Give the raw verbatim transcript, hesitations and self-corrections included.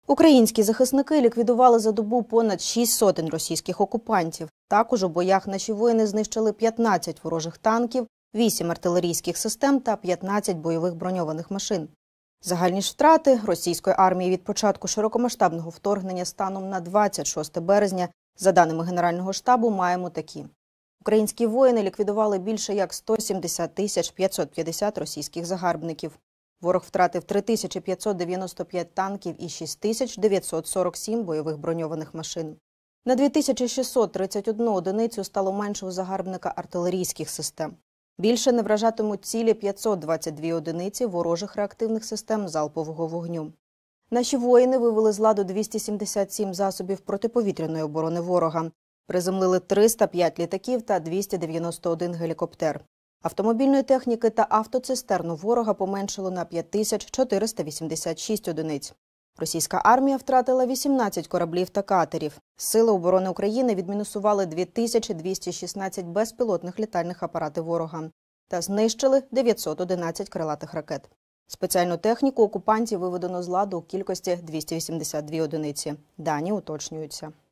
Українські захисники ліквідували за добу понад шість сотень російських окупантів. Також у боях наші воїни знищили п'ятнадцять ворожих танків, вісім артилерійських систем та п'ятнадцять бойових броньованих машин. Загальні ж втрати російської армії від початку широкомасштабного вторгнення станом на двадцять шосте березня, за даними Генерального штабу, маємо такі. Українські воїни ліквідували більше як сто сімдесят тисяч п'ятсот п'ятдесят російських загарбників. Ворог втратив три тисячі п'ятсот дев'яносто п'ять танків і шість тисяч дев'ятсот сорок сім бойових броньованих машин. На дві тисячі шістсот тридцять одну одиницю стало менше у загарбника артилерійських систем. Більше не вражатимуть цілі п'ятсот двадцять дві одиниці ворожих реактивних систем залпового вогню. Наші воїни вивели з ладу двісті сімдесят сім засобів протиповітряної оборони ворога. Приземлили триста п'ять літаків та двісті дев'яносто один гелікоптер. Автомобільної техніки та автоцистерну ворога поменшало на п'ять тисяч чотириста вісімдесят шість одиниць. Російська армія втратила вісімнадцять кораблів та катерів. Сили оборони України відмінусували дві тисячі двісті шістнадцять безпілотних літальних апаратів ворога та знищили дев'ятсот одинадцять крилатих ракет. Спеціальну техніку окупантів виведено з ладу у кількості двісті вісімдесят дві одиниці. Дані уточнюються.